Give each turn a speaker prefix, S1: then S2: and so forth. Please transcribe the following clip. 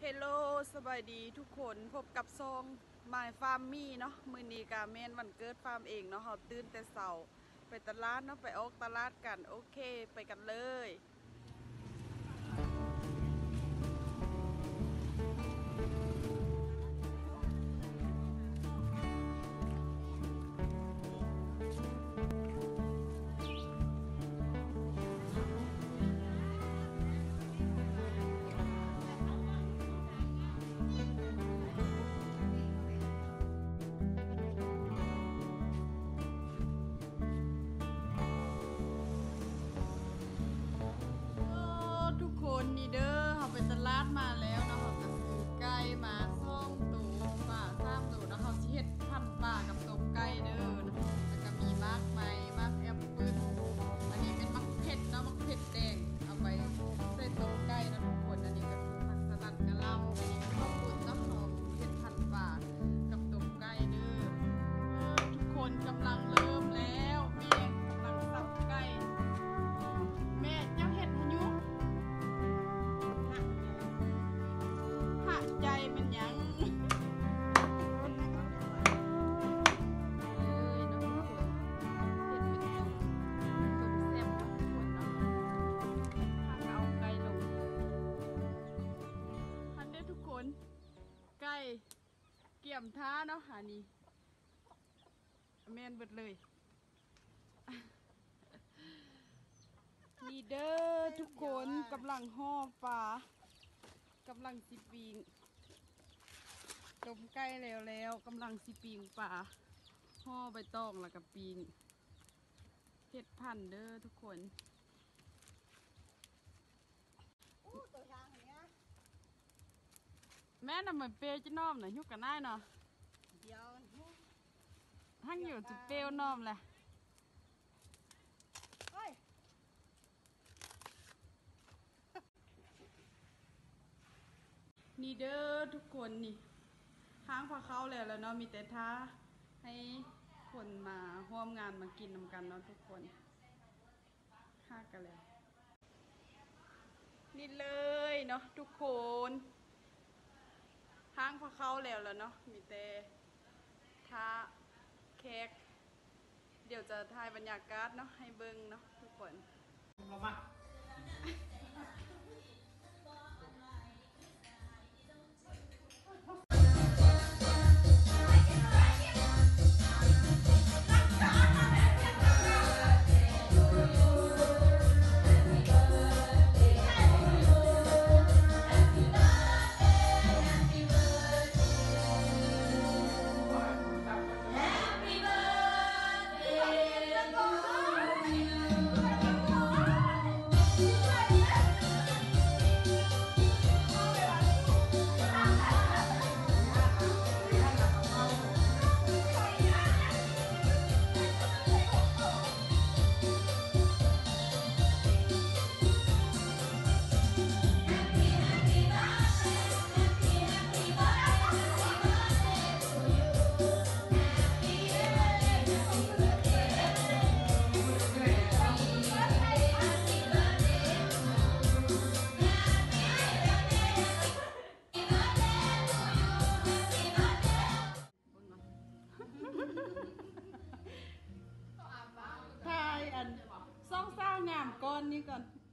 S1: ฮลโลสบายดีทุกคนพบกับซองมายฟาร์มมี่เนาะมือนี้กาแมนวันเกิดฟาร์มเองเนาะเขาตื่นแต่เสาไปตลาดเนาะไปออกตลาดกันโอเคไปกันเลยทุกคนนี่เด้อเขาไปตลาดมาแล้วเนาะเขาจะซื้อไก่มาซ่องตัวป่าสร้างตัวแล้วเขาสิเฮ็ดพันป่ากับต้มไก่เด้อแล้วก็มีมากไม้มากแอปเปิ้ลอันนี้เป็นมักเผ็ดเนาะมักเผ็ดแดงเอาไปใส่ต้มไก่นะทุกคนอันนี้ก็คือผักสลัดกะหล่ำอันนี้ก็ข้าวปุ้นเนาะเขาเฮ็ดพันป่ากับต้มไก่เด้อทุกคนกำลังเริ่มแล้วแม่กำลังสับไก่แม่เจ้าเห็ดมันอยู่หักใจมันยังเลยนะทุกคนเห็ดเป็นต้มแซ่บนะทุกคนเนาะหักเอาไก่ลงหันได้ทุกคนไก่เกี่ยมท้าเนาะหานี่แม่นเบิดเลยนี่เด้อทุกคนกำลังห่อปลากำลังสิปิงต้มไก่แล้วกำลังสิปิงปลาห่อใบตองแล้วกับปิงเห็ดพันเด้อทุกคนแม่น่ะเหมือนเปย์จะน้อมหน่อยยุกกันได้เนาะเดี๋ยวทั้งอยู่จุดเปย์น้อมแหละนี่เด้อทุกคนนี่ห้างพอเข้าแล้วเนาะมีแต่ท้าให้คนมาร่วมงานมากินนำกันเนาะทุกคนค่ากันแล้วนี่เลยเนาะทุกคนห้างพอเข้าแล้วเนาะมีแต่ท้าเค้กเดี๋ยวจะถ่ายบรรยากาศเนาะให้เบิ้งเนาะทุกคนถ่ายอันซ่องเศร้างามก้อนนี้ก่อน